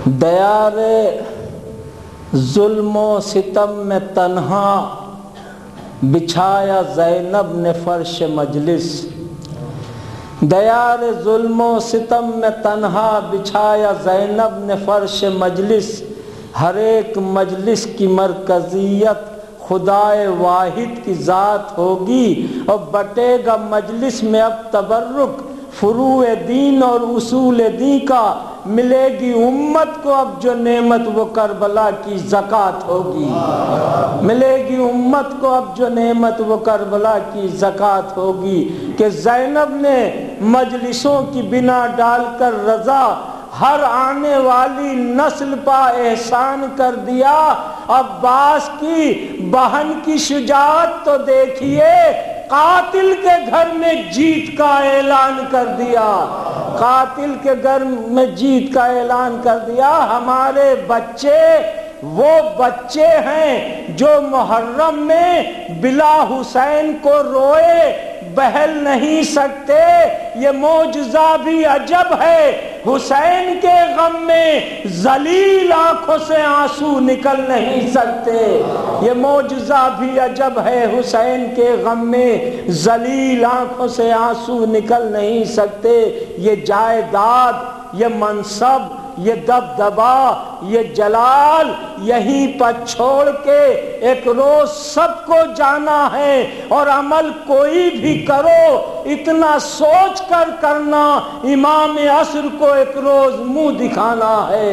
دیار ظلم و ستم میں تنہا بچھایا زینب نے فرش مجلس، دیار ظلم و ستم میں تنہا بچھایا زینب نے فرش مجلس، ہر ایک مجلس کی مرکزیت خدائے واحد کی ذات ہوگی، اور بٹے گا مجلس میں اب تبرک فروع دین اور اصول دین کا، ملے گی امت کو اب جو نعمت وہ کربلا کی زکوٰۃ ہوگی، ملے گی امت کو اب جو نعمت وہ کربلا کی زکوٰۃ ہوگی، کہ زینب نے مجلسوں کی بنا ڈال کر رضا ہر آنے والی نسل پا احسان کر دیا۔ عباس کی بہن کی شجاعت تو دیکھیے، قاتل کے گھر میں جیت کا اعلان کر دیا، قاتل کے گھر میں جیت کا اعلان کر دیا۔ ہمارے بچے وہ بچے ہیں جو محرم میں بلا حسین کو روئے بہل نہیں سکتے، یہ معجزہ بھی عجب ہے، حسین کے غم میں ذلیل آنکھوں سے آنسو نکل نہیں سکتے، یہ معجزہ بھی عجب ہے، حسین کے غم میں ذلیل آنکھوں سے آنسو نکل نہیں سکتے۔ یہ جائیداد، یہ منصب، یہ دبدبا، یہ جلال یہیں پر چھوڑ کے ایک روز سب کو جانا ہے، اور عمل کوئی بھی کرو اتنا سوچ کر کرنا، امام عصر کو ایک روز منہ دکھانا ہے۔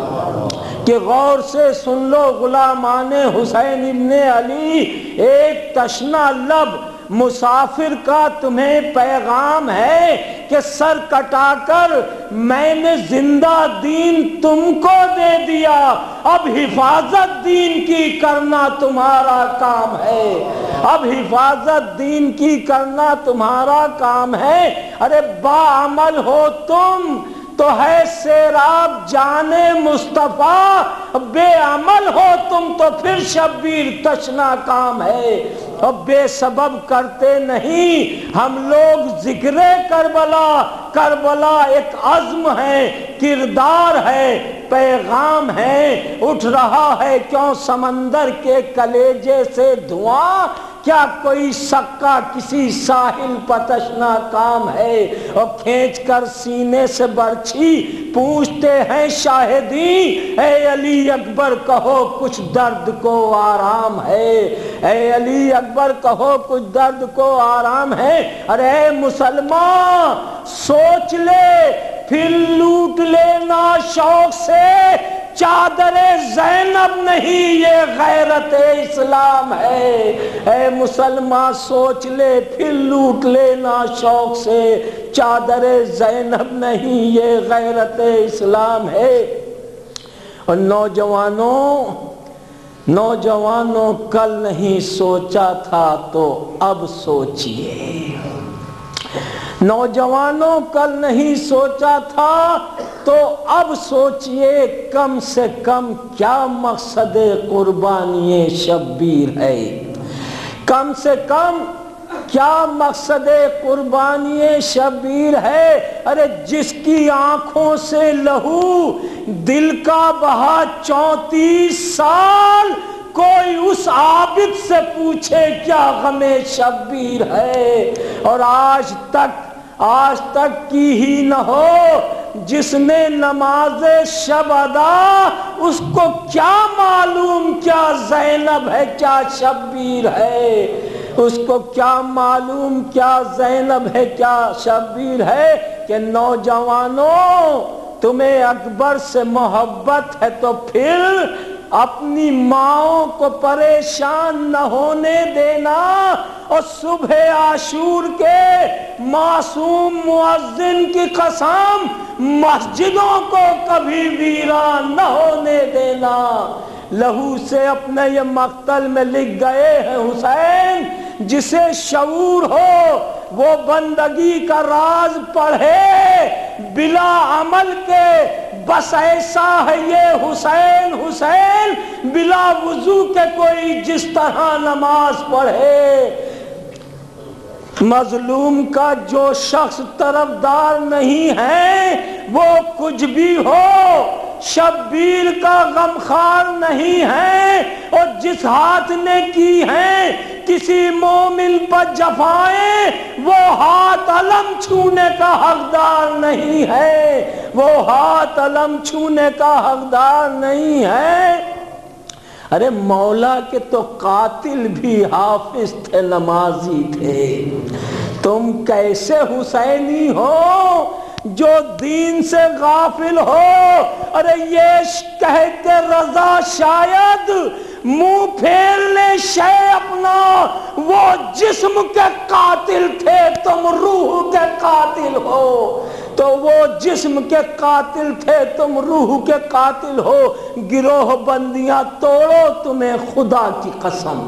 کہ غور سے سن لو غلامان حسین ابن علی، ایک تشنا لب مسافر کا تمہیں پیغام ہے کہ سر کٹا کر میں نے زندہ دین تم کو دے دیا، اب حفاظت دین کی کرنا تمہارا کام ہے، اب حفاظت دین کی کرنا تمہارا کام ہے۔ ارے باعمل ہو تم تو ہے سیراب جان مصطفیٰ، بے عمل ہو تم تو پھر شبیر تشنا کام ہے، اور بے سبب کرتے نہیں ہم لوگ ذکر کربلا، کربلا ایک عزم ہے، کردار ہے، پیغام ہے، اٹھ رہا ہے کیوں سمندر کے کلیجے سے دھواں، کیا کوئی سکہ کسی ساحل پتشنا کام ہے، اور کھینچ کر سینے سے برچھی پوچھتے ہیں شاہدین، اے علی اکبر کہو کچھ درد کو آرام ہے، اے علی اکبر کہو کچھ درد کو آرام ہے۔ ارے اے مسلمان سوچ لے پھر لوٹ لینا شوق سے، چادر زینب نہیں یہ غیرت اسلام ہے، اے مسلمان سوچ لے پھر لوٹ لینا شوق سے، چادر زینب نہیں یہ غیرت اسلام ہے۔ اور نوجوانوں کل نہیں سوچا تھا تو اب سوچئے، نوجوانوں کل نہیں سوچا تھا تو اب سوچئے، کم سے کم کیا مقصد قربانی شبیر ہے، کم سے کم کیا مقصد قربانی شبیر ہے۔ ارے جس کی آنکھوں سے لہو دل کا بہا 34 سال، کوئی اس عابد سے پوچھے کیا غم شبیر ہے، اور آج تک کی ہی نہ ہو جس نے نماز شب ادا، اس کو کیا معلوم کیا زینب ہے کیا شبیر ہے، اس کو کیا معلوم کیا زینب ہے کیا شبیر ہے۔ کہ نوجوانوں تمہیں اکبر سے محبت ہے تو پھر اپنی ماؤں کو پریشان نہ ہونے دینا، اور صبح عاشور کے معصوم مؤذن کی قسم مسجدوں کو کبھی ویران نہ ہونے دینا۔ لہو سے اپنے یہ مقتل میں لکھ گئے ہیں حسین، جسے شعور ہو وہ بندگی کا راز پڑھے، بلا عمل کے بس ایسا ہے یہ حسین، حسین بلا وضو کے کوئی جس طرح نماز پڑھے۔ مظلوم کا جو شخص طرفدار نہیں ہے وہ کچھ بھی ہو، شبیر کا غمخوار نہیں ہے، اور جس ہاتھ نے کی ہے کسی مومن پر جفائیں وہ ہاتھ علم چھونے کا حقدار نہیں ہے، وہ ہاتھ علم چھونے کا حقدار نہیں ہے۔ ارے مولا کے تو قاتل بھی حافظ تھے، نمازی تھے، تم کیسے حسینی ہو جو دین سے غافل ہو؟ ارے یہ کہہ کے رضا شاید منہ پھیر لے شے اپنا، وہ جسم کے قاتل تھے تم روح کے قاتل ہو، تو وہ جسم کے قاتل تھے تم روح کے قاتل ہو۔ گروہ بندیاں توڑو تمہیں خدا کی قسم،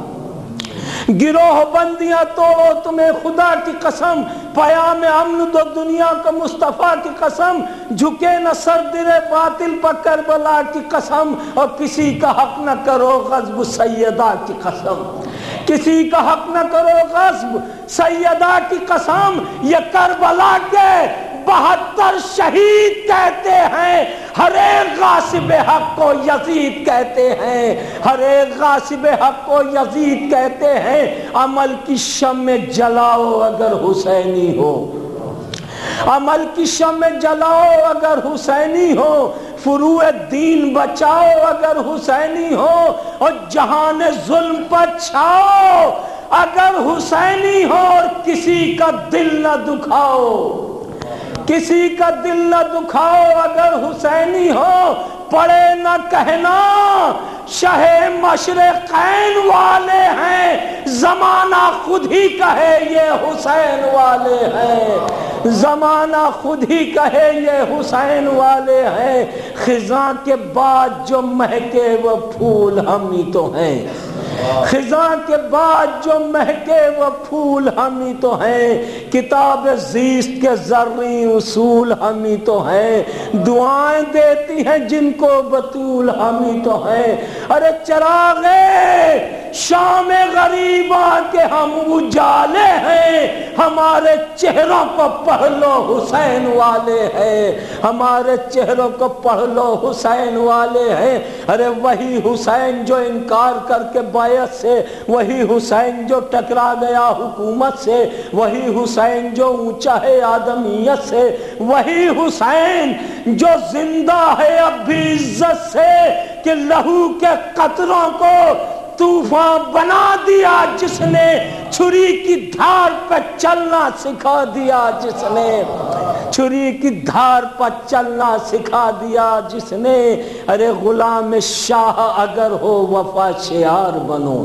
گروہ بندیاں توڑو تمہیں خدا کی قسم، پیام امن دو دنیا کو مصطفیٰ کی قسم، جھکے نہ سر در باطل پر کربلا کی قسم، اور کسی کا حق نہ کرو غصب سیدہ کی قسم، کسی کا حق نہ کرو غصب سیدہ کی قسم۔ یہ کربلا کے 72 شہید کہتے ہیں، ہر ایک غاصب حق کو یزید کہتے ہیں، ہر ایک غاصب حق کو یزید کہتے ہیں۔ عمل کی شمع جلاؤ اگر حسینی ہو، عمل کی شمع جلاؤ اگر حسینی ہو، فروع دین بچاؤ اگر حسینی ہو، اور جہان ظلم پر چھاؤ اگر حسینی ہو، اور کسی کا دل نہ دکھاؤ، کسی کا دل نہ دکھاؤ اگر حسینی ہو۔ پڑے نہ کہنا شہ مشرقین والے ہیں، زمانہ خود ہی کہے یہ حسین والے ہیں، زمانہ خود ہی کہے یہ حسین والے ہیں۔ خزاں کے بعد جو مہکے وہ پھول ہم ہی تو ہیں، خزاں کے بعد جو مہکے وہ پھول ہم ہی تو ہیں، کتاب زیست کے زرعی اصول ہم ہی تو ہیں، دعائیں دیتی ہیں جن کو بطول ہم ہی تو ہیں۔ ارے چراغے شام غریباں کے ہم اجالے ہیں، ہمارے چہروں کو پڑھ لو حسین والے ہیں، ہمارے چہروں کو پڑھ لو حسین والے ہیں۔ ارے وہی حسین جو انکار کر کے بیعت سے، وہی حسین جو ٹکرا گیا حکومت سے، وہی حسین جو اونچا ہے آدمیت سے، وہی حسین جو زندہ ہے اب بھی عزت سے، کہ لہو کے قطروں کو طوفان بنا دیا جس نے، چھری کی دھار پہ چلنا سکھا دیا جس نے، چھری کی دھار پر چلنا سکھا دیا جس نے۔ ارے غلام شاہ اگر ہو وفا شعار بنو،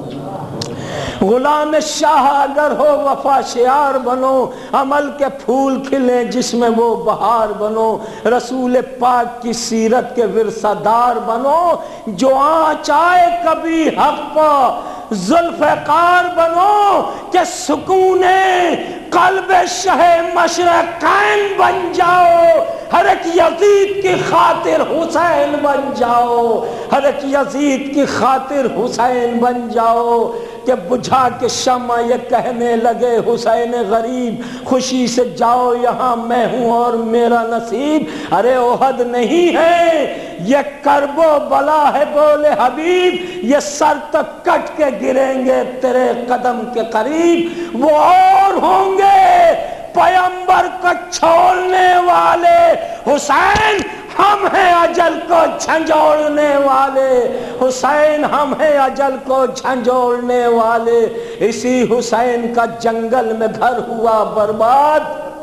غلام شاہ اگر ہو وفا شعار بنو، عمل کے پھول کھلیں جس میں وہ بہار بنو، رسول پاک کی سیرت کے ورثہ دار بنو، جو آنچ آئے کبھی حق پا ذوالفقار بنو، کہ سکون قلب شہ مشرقین بن جاؤ، ہر ایک یزید کی خاطر حسین بن جاؤ، ہر ایک یزید کی خاطر حسین بن جاؤ۔ کہ بجھا کے شمع یہ کہنے لگے حسین غریب، خوشی سے جاؤ یہاں میں ہوں اور میرا نصیب۔ ارے احد نہیں ہے یہ کرب و بلا ہے بولے حبیب، یہ سر تک کٹ کے گریں گے تیرے قدم کے قریب۔ وہ اور ہوں گے پیغمبر کو چھوڑنے والے، حسین ہم ہیں اجل کو جھنجھوڑنے والے، حسین ہم ہیں اجل کو جھنجھوڑنے والے۔ اسی حسین کا جنگل میں گھر ہوا برباد،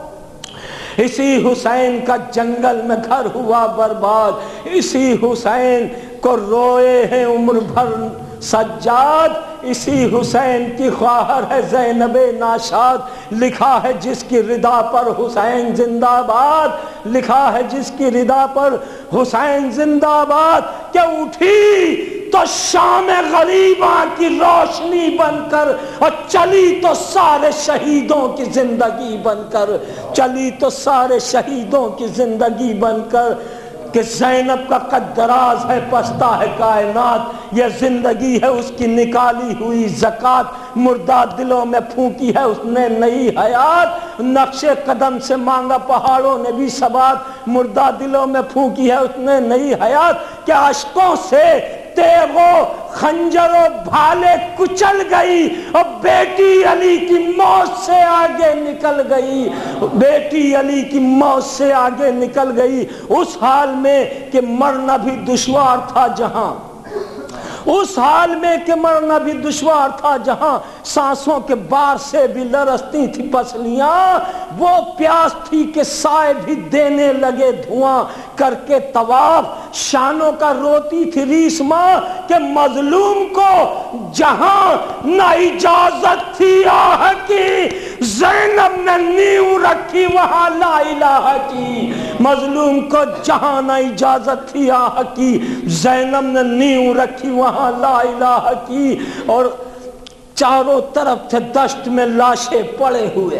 اسی حسین کا جنگل میں گھر ہوا برباد، اسی حسین کو روئے ہیں عمر بھر سجاد، اسی حسین کی خواہر ہے زینب ناشاد، لکھا ہے جس کی ردا پر حسین زندہ باد، لکھا ہے جس کی ردا پر حسین زندہ باد۔ کہ اٹھی تو شام غریباں کی روشنی بن کر، اور چلی تو سارے شہیدوں کی زندگی بن کر، چلی تو سارے شہیدوں کی زندگی بن کر۔ کہ زینب کا قد دراز ہے پستہ ہے کائنات، یہ زندگی ہے اس کی نکالی ہوئی زکوٰۃ، مردہ دلوں میں پھونکی ہے اس نے نئی حیات، نقش قدم سے مانگا پہاڑوں نے بھی ثبات، مردہ دلوں میں پھونکی ہے اس نے نئی حیات، کہ اشکوں سے تیغ و خنجر و بھالے کچل گئی اور بیٹی علی کی موت سے آگے نکل گئی، بیٹی علی کی موت سے آگے نکل گئی، اس حال میں کہ مرنا بھی دشوار تھا جہاں، اس حال میں کہ مرنا بھی دشوار تھا جہاں، سانسوں کے بار سے بھی لرزتی تھی پسلیاں، وہ پیاس تھی کہ سائے بھی دینے لگے دھواں، کر کے طواف شانوں کا روتی تھی ریسماں، کہ مظلوم کو جہاں نہ اجازت تھی آہ کی، زینب نے نیو رکھی وہاں لا الہ کی، مظلوم کو جہاں نہ اجازت تھی آہ کی، زینب نے نیو رکھی وہاں لا الہ کی، اور چاروں طرف تھے دشت میں لاشیں پڑے ہوئے،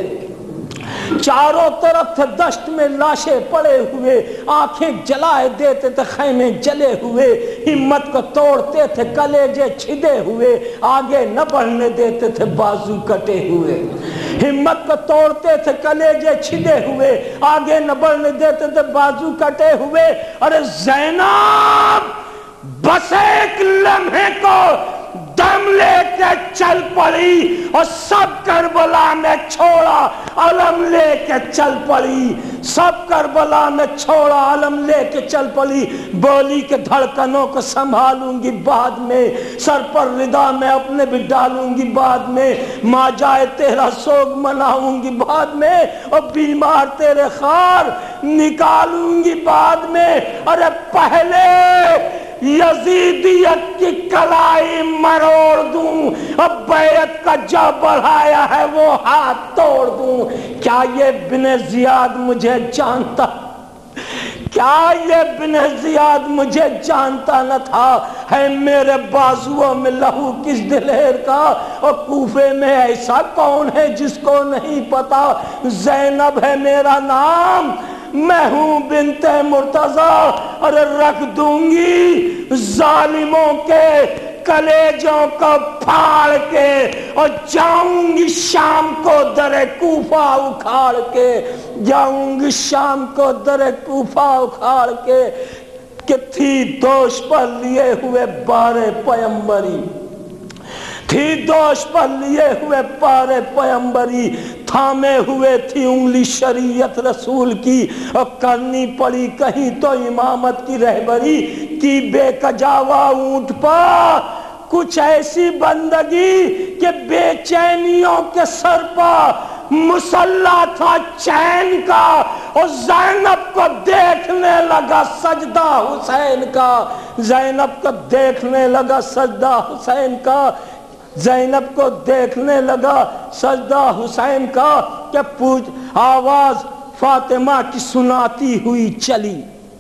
چاروں طرف تھے دشت میں لاشیں پڑے ہوئے، آنکھیں جلائے دیتے تھے خیمے جلے ہوئے، ہمت کو توڑتے تھے کلیجے چھدے ہوئے، آگے نہ بڑھنے دیتے تھے بازو کٹے ہوئے، ہمت کو توڑتے تھے کلیجے چھدے ہوئے، آگے نہ بڑھنے دیتے تھے بازو کٹے ہوئے، ارے زینب بس ایک لمحے کو دم لے کے چل پڑی اور سب کربلا میں چھوڑا علم لے کے چل پڑی، سب کربلا میں چھوڑا علم لے کے چل پڑی، بولی کے دھڑکنوں کو سنبھالوں گی بعد میں، سر پر ردا میں اپنے بھی ڈالوں گی بعد میں، ماں جائے تیرا سوگ مناؤں گی بعد میں، اور بیمار تیرے خار نکالوں گی بعد میں، ارے پہلے یزیدیت کی کلائی مروڑ دوں، اب بیعت کا جو بڑھایا ہے وہ ہاتھ توڑ دوں، کیا یہ بن زیاد مجھے جانتا، کیا یہ بن زیاد مجھے جانتا نہ تھا، ہے میرے بازوؤں میں لہو کس دلیر کا، اور کوفے میں ایسا کون ہے جس کو نہیں پتا، زینب ہے میرا نام، میں ہوں بنت مرتضیٰ، اور رکھ دوں گی ظالموں کے کلیجوں کو پھاڑ کے، اور جاؤں گی شام کو در کوفہ اکھاڑ کے، جاؤں گی شام کو در کوفہ اکھاڑ کے، کہ تھی دوش پر لیے ہوئے بار پیمبری، تھی دوش پر لیے ہوئے بار پیمبری، تھامے ہوئے تھی انگلی شریعت رسول کی، اور کرنی پڑی کہیں تو امامت کی رہبری کی، بے کجاوا اونٹ پا کچھ ایسی بندگی کہ بے چینیوں کے سر پا مسلح تھا چین کا، اور زینب کو دیکھنے لگا سجدہ حسین کا، زینب کو دیکھنے لگا سجدہ حسین کا، زینب کو دیکھنے لگا سجدہ حسین کا، کہ پوچھ آواز فاطمہ کی سناتی ہوئی چلی،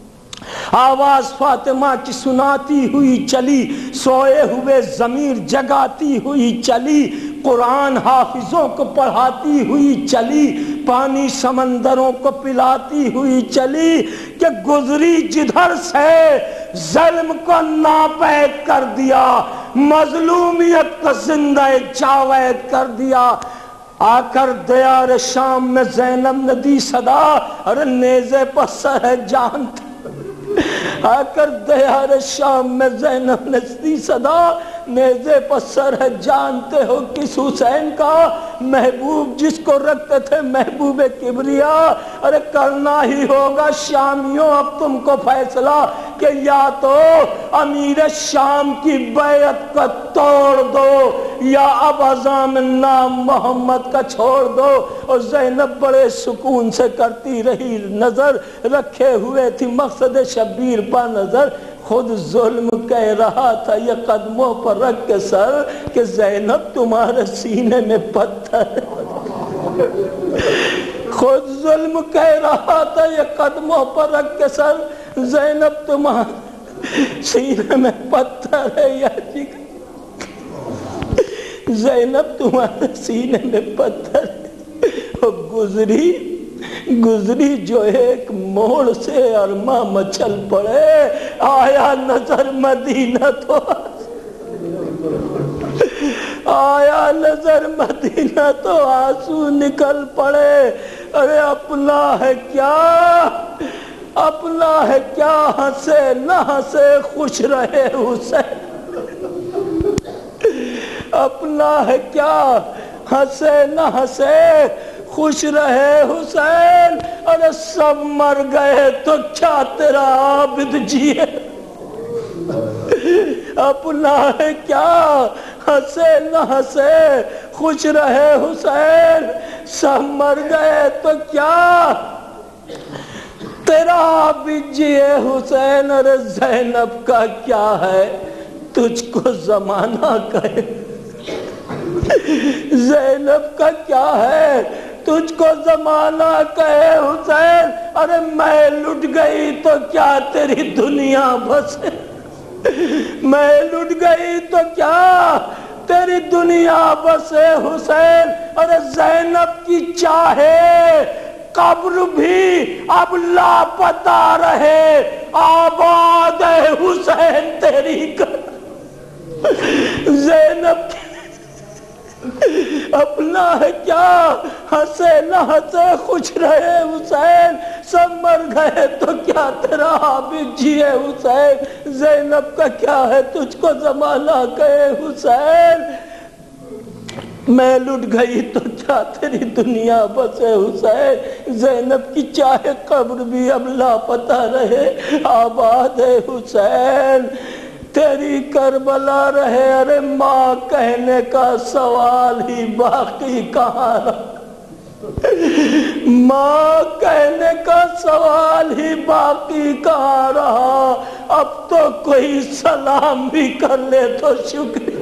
آواز فاطمہ کی سناتی ہوئی چلی، سوئے ہوئے ضمیر جگاتی ہوئی چلی، قرآن حافظوں کو پڑھاتی ہوئی چلی، پانی سمندروں کو پلاتی ہوئی چلی، کہ گزری جدھر سے ظلم کو ناپید کر دیا، مظلومیت کو زندہ جاوید کر دیا، آ کر دیار شام میں زینب نے دی صدا، ارے نیزے پر سر ہے جانتا، آ کر دیار شام میں زینب نے دی صدا، نیزے پر سر ہے جانتے ہو کس حسین کا، محبوب جس کو رکھتے تھے محبوب کبریا، ارے کرنا ہی ہوگا شامیوں اب تم کو فیصلہ، کہ یا تو امیر شام کی بیعت کو توڑ دو، یا اب عزام نام محمد کا چھوڑ دو، اور زینب بڑے سکون سے کرتی رہی نظر، رکھے ہوئے تھی مقصد شبیر پر نظر، خود ظلم کہہ رہا تھا یہ قدموں پر رکھ کے سر، کہ زینب تمہارے سینے میں پتھر، خود ظلم کہہ رہا تھا یہ قدموں پر رکھ کے سر، زینب تمہارے سینے میں پتھر ہے، یا زینب تمہارے سینے میں پتھر ہے، اور گزری جو ایک موڑ سے ارما مچل پڑے، آیا نظر مدینہ تو آیا نظر مدینہ تو آنسو نکل پڑے. ارے اپنا ہے کیا، اپنا ہے کیا، ہنسے نہ ہنسے خوش رہے حسین. اپنا ہے کیا، ہنسے نہ ہنسے خوش رہے حسین. ارے سب مر گئے تو کیا تیرا عابد جیے. اپنا ہے کیا، ہنسے نہ ہنسے خوش رہے حسین. سب مر گئے تو کیا تیرا عابد جیے حسین. ارے زینب کا کیا ہے تجھ کو زمانہ کہے. زینب کا کیا ہے تجھ کو زمانہ کہے حسین. ارے میں لٹ گئی تو کیا تیری دنیا بسے. میں لٹ گئی تو کیا تیری دنیا بسے حسین. ارے زینب کی چاہے قبر بھی اب لاپتہ رہے، آباد ہے حسین تیری زینب کی. اپنا ہے کیا، ہنسے نہ ہنسے خوش رہے حسین. سب مر گئے تو کیا تیرا عابد جیے حسین. زینب کا کیا ہے تجھ کو زمانہ کہے حسین. میں لٹ گئی تو کیا تیری دنیا بسے حسین. زینب کی چاہے قبر بھی اب لاپتہ رہے، آباد ہے حسین تیری کربلا رہے. ارے ماں کہنے کا سوال ہی باقی کہاں رہا، ماں کہنے کا سوال ہی باقی کہاں رہا. اب تو کوئی سلام بھی کر لے تو شکریہ.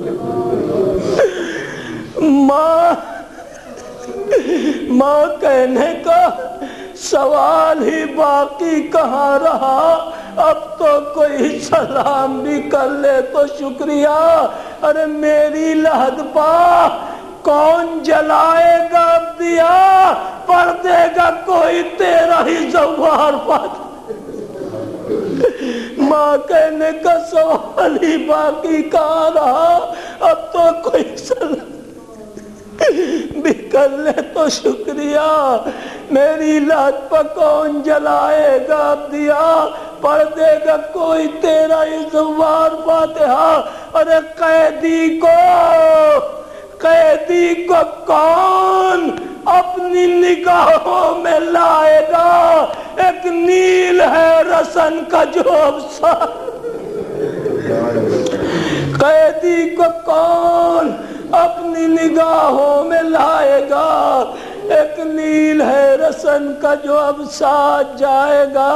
ماں کہنے کا سوال ہی باقی کہاں رہا. اب تو کوئی سلام بھی کر لے تو شکریہ. ارے میری لحد پا کون جلائے گا دیا، پڑھ دے گا کوئی تیرا ہی زوار پات. ماں کہنے کا سوال ہی باقی کہاں رہا. اب تو کوئی سلام بھی کر لے تو شکریہ. میری لحد پہ کون جلائے گا دیا، پڑھ دے گا کوئی تیرا ہی زوار فاتحہ. ارے قیدی کو کون اپنی نگاہوں میں لائے گا. ایک نیل ہے رسن کا جو افسار. قیدی کو کون اپنی نگاہوں میں لائے گا. ایک نیل ہے رسن کا جو اب ساتھ جائے گا.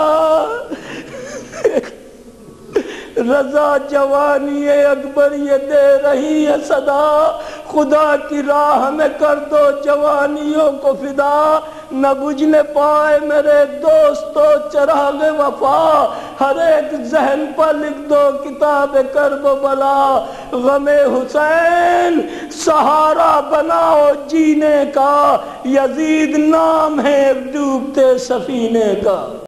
رضا جوانی اکبر یہ دے رہی ہے صدا. خدا کی راہ میں کر دو جوانیوں کو فدا. نہ بجھنے پائے میرے دوستو چراغ وفا. ہر ایک ذہن پر لکھ دو کتاب کرب و بلا. غم حسین سہارا بناؤ جینے کا. یزید نام ہے ڈوبتے سفینے کا.